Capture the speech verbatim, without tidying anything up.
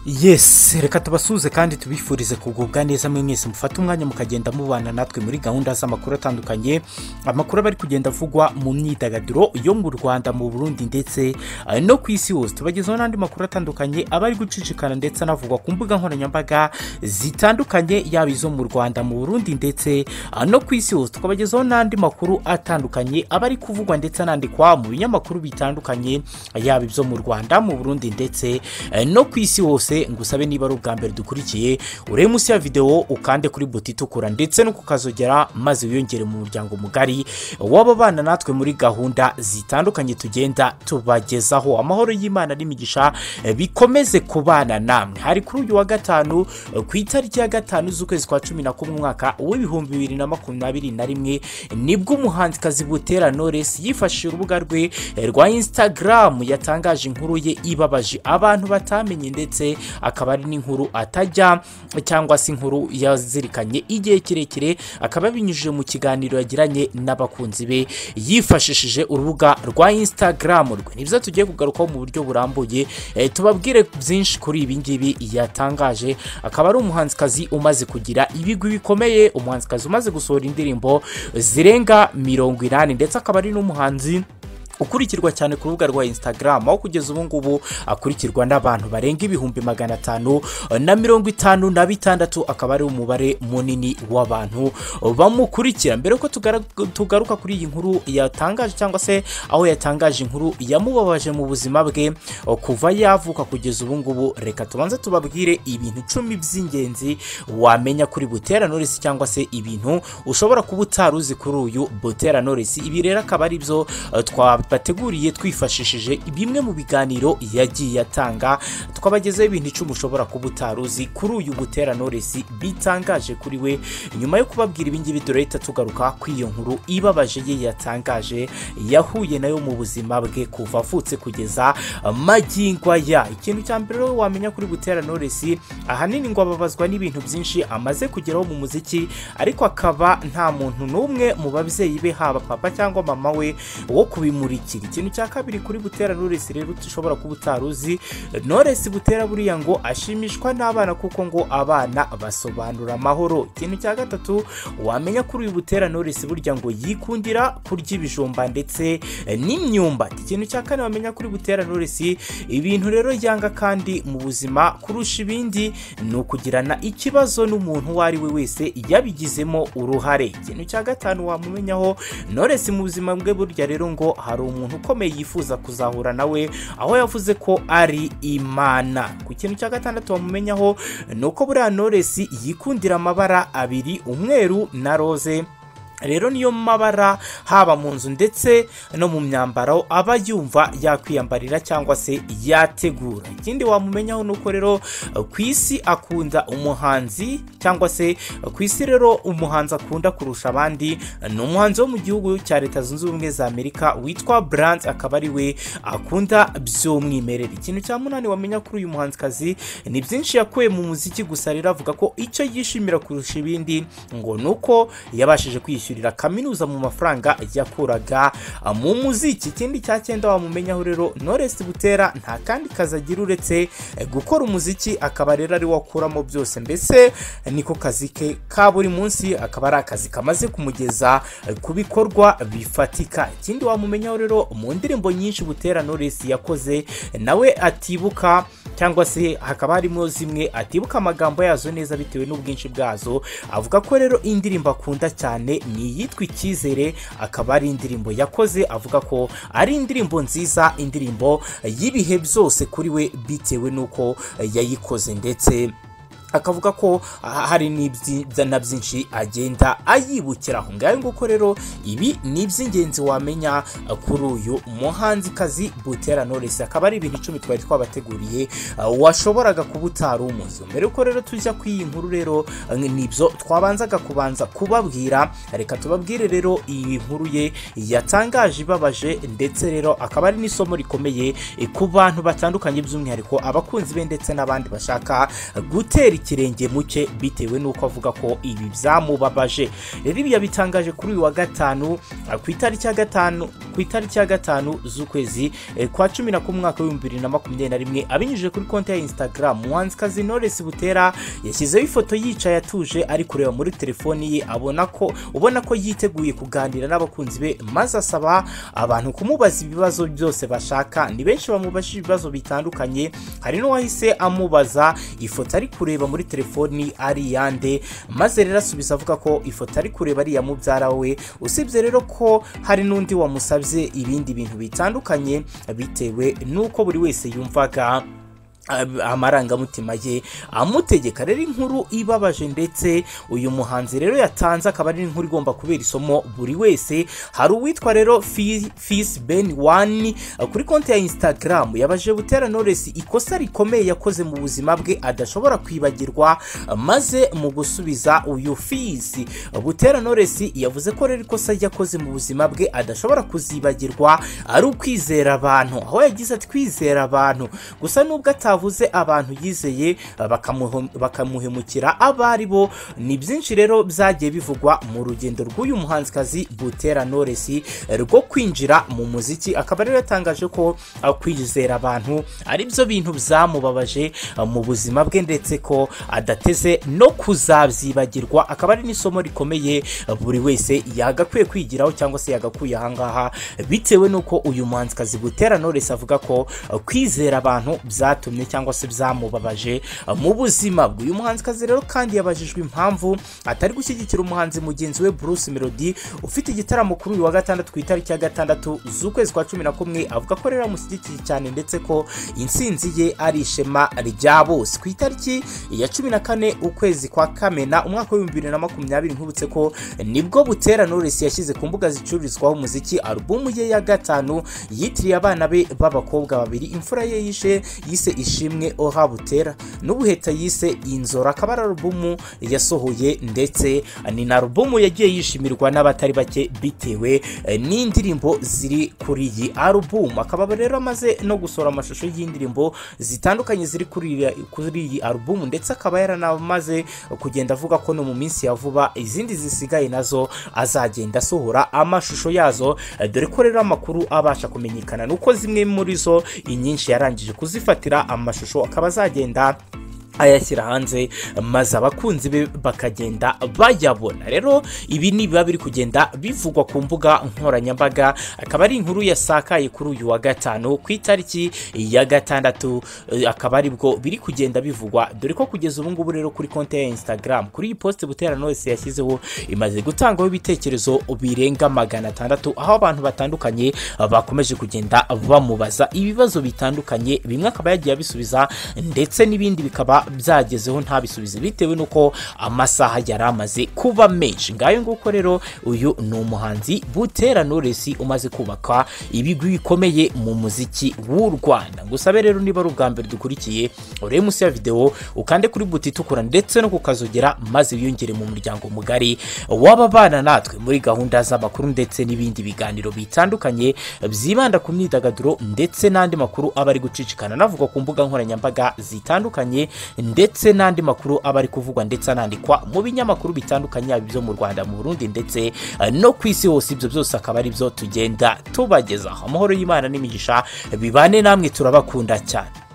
Yes, reka tubasuze kandi tubifurize kugubwa neza mwe mwese mufata umwanya mukagenda mubana natwe muri gahunda z'amakuru atandukanye. Amakuru bari kugenda avugwa mu myidagaduro yo mu Rwanda, mu Burundi ndetse no ku isi hose. Tubagezaho n'andi makuru atandukanye abari gucicikana ndetse anavugwa ku mbuga nkoranyambaga zitandukanye, yaba izo mu Rwanda, mu Burundi ndetse no ku isi hose. Tukabagezaho n'andi makuru atandukanye abari kuvugwa ndetse anandikwa mu binyamakuru bitandukanye, yaba ibyo mu Rwanda, mu Burundi ndetse no ku isi hose. Ngusabe niba ari ubwa mbere dukurikiye urebe munsi ya video ukande kuri buti itukura ndetse no kukazogera, maze wiyongere mu muryango mugari w'ababana natwe muri gahunda zitandukanye tugenda tubagezaho. Amahoro y'Imana n'imigisha bikomeze kubana namwe. Hari kuri uyu wa gatanu ku itariki ya gatanu z'ukwezi kwa cumi na kumwe umwaka w'ibihumbi bibiri na makumyabiri na rimwe nibwo umuhanzikazi BUTERA Knowless yifashishije urubuga rwe rwa Instagram yatangaje inkuru ye ibabaje abantu batamenye, ndetse akaba ari n'inkuru atajya cyangwa se inkuru yazirikanye igihe kirekire. Akaba binyujije mu kiganiro yagiranye n'abakunzi be yifashishije urubuga rwa Instagram rwe. Nibyo tugiye kugarukaho mu buryo burambuye, e, tubabwire byinshi kuri ibi ngibi yatangaje. Akaba ari umuhanzikazi umaze kugira ibigwi bikomeye, umuhanzikazi umaze gusohora indirimbo zirenga mirongo inani, ndetse akaba ari n'umuhanzi ukurikirwa cyane ku rubuga rwa Instagram, aho kugeza ubu ngubu akurikirwa n'abantu barenga ibihumbi magana atanu na mirongo itanu na bitandatu. Akaba ari umubare munini w'abantu bamukurikira. Mbere ko tugaruka kuri iyi nkuru yatangaje, cyangwa se aho yatangaje inkuru yamubabaje mu buzima bwe kuva yavuka kugeza ubu ngubu, reka tubanze tubabwire ibintu icumi by'ingenzi wamenya kuri BUTERA Knowless, cyangwa se ibintu ushobora kuba utaruzi kuri uyu BUTERA Knowless. Ibi rero akaba ari byo twa bateguriye twifashishije bimwe mu biganiro yagiye atanga, tukabagezaho ibintu icumi ushobora kuba utaruzi kuri uyu BUTERA Knowless bitangaje kuri we. Nyuma yo kubabwira ibi ngibi turahita tugaruka ku iyo nkuru ibabaje ye yatangaje yahuye nayo mu buzima bwe kuva avutse kugeza magingo aya. Ikintu cya mbere wamenya kuri BUTERA Knowless, ahanini ngo ababazwa n'ibintu byinshi amaze kugeraho mu muziki, ariko akaba nta muntu n'umwe mu babyeyi be, haba papa cyangwa mama we, wo kubimuri. Ikintu cya kabiri kuri BUTERA Knowless rero ushobora kuba utaruzi, Knowless BUTERA buriya ngo ashimishwa n'abana kuko ngo abana basobanura amahoro. Ikintu cya gatatu wamenya kuri uyu BUTERA Knowless, burya ngo yikundira kurya ibijumba ndetse n'imyumbati. Ikintu cya kane wamenya kuri BUTERA Knowless, ibintu rero yanga kandi mu buzima kurusha ibindi ni ukugirana ikibazo n'umuntu uwo ari we wese yabigizemo uruhare. Ikintu cya gatanu wamumenyaho Knowless mu buzima bwe, burya rero ngo hari umuntu ukomeye yifuza kuzahura nawe, aho yavuze ko ari Imana. Ku kintu cya gatandatu wamumenyaho nuko buriya Knowless yikundira amabara abiri, umweru na rose. Rero niyo mabara haba mu nzu ndetse no mu myambaro aba yumva yakwiyambarira cyangwa se yategura. Ikindi wamumenyaho nuko rero ku isi akunda umuhanzi, cyangwa se ku isi rero umuhanzi akunda kurusha abandi ni umuhanzi wo mu gihugu cya Leta Zunze Ubumwe za Amerika witwa Brand, akaba ari we akunda by'umwimerere. Ikintu cya munani wamenya kuri uyu muhanzikazi, ni byinshi yakuye mu muziki, gusa rero avuga ko icyo yishimira kurusha ibindi ngo nuko yabashije kwishyura kaminuza mu mafaranga yakuraga mu muziki. Ikindi cya cyenda wamumenyaho rero, Knowless BUTERA nta kandi kazi agira uretse gukora umuziki, akaba rero ari wakuramo byose, mbese niko kazi ke ka buri munsi, akaba ari akazi kamaze kumugeza ku bikorwa bifatika. Ikindi wamumenyaho rero, mu ndirimbo nyinshi BUTERA Knowless yakoze nawe atibuka, cyangwa se hakaba harimo zimwe atibuka amagambo yazo neza bitewe n'ubwinshi bwazo. Avuga ko rero indirimbo akunda cyane ni yitwa Icyizere, akaba ari indirimbo yakoze avuga ko ari indirimbo nziza, indirimbo y'ibihe byose kuri we bitewe n'uko yayikoze, ndetse akavuga ko hari n'ibyiza byinshi agenda ayibukiraho. Ngaho nguko rero ibi ni iby'ingenzi wamenya kuri uyu muhanzikazi BUTERA Knowless. Akaba ari ibintu icumi twari twabateguriye washoboraga kuba utari umuzi. Mbere yuko rero tujya ku iyi nkuru rero, nibyo twabanzaga kubanza kubabwira. Reka tubabwire rero iyi nkuru ye yatangaje ibabaje, ndetse rero akaba ari n'isomo rikomeye ku bantu batandukanye, by'umwihariko abakunzi be ndetse n'abandi bashaka gutera ikirenge muke bitewe nuko avuga ko ibi byamubabaje. Rero ibi yabitangaje kuri uyu wa gatanu ku itariki ya gatanu ku itariki ya gatanu z'ukwezi eh, kwa cumi na kumwe mwaka w'ibihumbi bibiri na makumyabiri na rimwe abinyujije kuri konti ya Instagram. Umuhanzikazi Knowless Butera yashyizeho ifoto yicaye atuje ari kureba muri telefoni ye, abona ko ubona ko yiteguye kuganira n'abakunzi be, maze asaba abantu kumubaza ibibazo byose bashaka. Ni benshi bamubajije ibibazo bitandukanye, hari n'uwahise amubaza ifoto ari kureba muri telefoni ari yande, maze rero asubiza avuga ko ifoto ari kureba ari ya mubyara we. Usibye rero ko hari n'undi wamusabye ibindi bintu bitandukanye bitewe nuko buri wese yumvaga amarangamutima ye amutegeka. Rero inkuru ibabaje ndetse uyu muhanzi rero yatanze akaba ari inkuru igomba kubera isomo buri wese. Hari uwitwa rero Fils Ben one kuri konti ya Instagram yabaje Butera Knowless ikosa rikomeye yakoze mu buzima bwe adashobora kwibagirwa, maze mu gusubiza uyu Fils Butera Knowless yavuze ko rero ikosa yakoze mu buzima bwe adashobora kuzibagirwa ari ukwizera abantu, aho yagize ati kwizera abantu gusa nubwo ata avuze abantu yizeye bakamuhemukira abari bo. Ni byinshi rero byagiye bivugwa mu rugendo rw'uyu muhanzikazi Butera Knowless rwo kwinjira mu muziki. Akaba rero yatangaje ko kwizera abantu ari byo bintu byamubabaje mu buzima bwe ndetse ko adateze no kuzabyibagirwa. Akaba ari n'isomo rikomeye buri wese yagakwiye kwigiraho cyangwa se yagakuye ahangaha, bitewe nuko uyu muhanzikazi Butera Knowless avuga ko kwizera abantu byatumye cyangwa se byamubabaje mu buzima bwe. Uyu muhanzikazi rero kandi yabajijwe impamvu atari gushyigikira umuhanzi mugenzi we Bruce Melody ufite igitaramo kuri uyu wa gatandatu ku itariki ya gatandatu z'ukwezi kwa cumi na kumwe. Avuga ko rero amushyigikiye cyane ndetse ko intsinzi ye ari ishema rya bose. Ku itariki ya cumi na kane ukwezi kwa Kamena umwaka w'ibihumbi bibiri na makumyabiri nkubutse ko nibwo Butera Knowless yashyize ku mbuga zicururizwaho umuziki alubumu ye ya gatanu yitiriye abana be b'abakobwa babiri. Imfura ye yishe yise ishimwe Oha Butera n'ubuheta yise Inzora. Akaba ari alubumu yasohoye ndetse ni na alubumu yagiye yishimirwa n'abatari bake bitewe n'indirimbo ziri kuri iyi alubumu. Akaba rero amaze no gusora amashusho y'indirimbo zitandukanye ziri kuri iyi alubumu, ndetse akaba yaranamaze kugenda avuga ko no mu minsi ya vuba izindi zisigaye nazo azagenda asohora amashusho yazo, dore ko rero amakuru abasha kumenyekana nuko zimwe muri zo inyinshi yarangije kuzifatira amashusho akaba azagenda ayashyira hanze maze abakunzi be bakagenda bayabona. Rero ibi ni biba biri kugenda bivugwa ku mbuga nkoranyambaga. Akaba ari inkuru yasakaye kuri uyu wa gatanu ku itariki ya gatandatu, akaba ari bwo biri kugenda bivugwa, dore ko kugeza ubu ngubu rero kuri konti ya Instagram kuri iyi post Butera Knowless yashyizeho imaze gutangwaho ibitekerezo birenga magana atandatu, aho abantu batandukanye bakomeje kugenda bamubaza ibibazo bitandukanye, bimwe akaba yagiye abisubiza ndetse n'ibindi bikaba byagezeho ntabisubize bitewe nuko amasaha yaramaze kuba menshi. Ngayo nguko rero uyu ni umuhanzi Butera Knowless umaze kubaka ibigwi bikomeye mu muziki w'u Rwanda. Ngusabe rero niba ari ubwa mbere dukurikiye urebe munsi ya video ukande kuri buti itukura ndetse no kukazogera, maze wiyongere mu muryango mugari w'ababana natwe muri gahunda z'amakuru ndetse n'ibindi biganiro bitandukanye byibanda ku myidagaduro ndetse n'andi makuru abari gucicikana navuga ku mbuga nkoranyambaga zitandukanye, ndetse n'andi makuru abari kuvugwa ndetse anandikwa mu binyamakuru bitandukanye byo mu Rwanda, mu Burundi ndetse no ku isi hose. Ibyo byose akaba ari byo tugenda tubagezaho. Amahoro y'Imana n'imigisha bibane namwe, turabakunda cyane.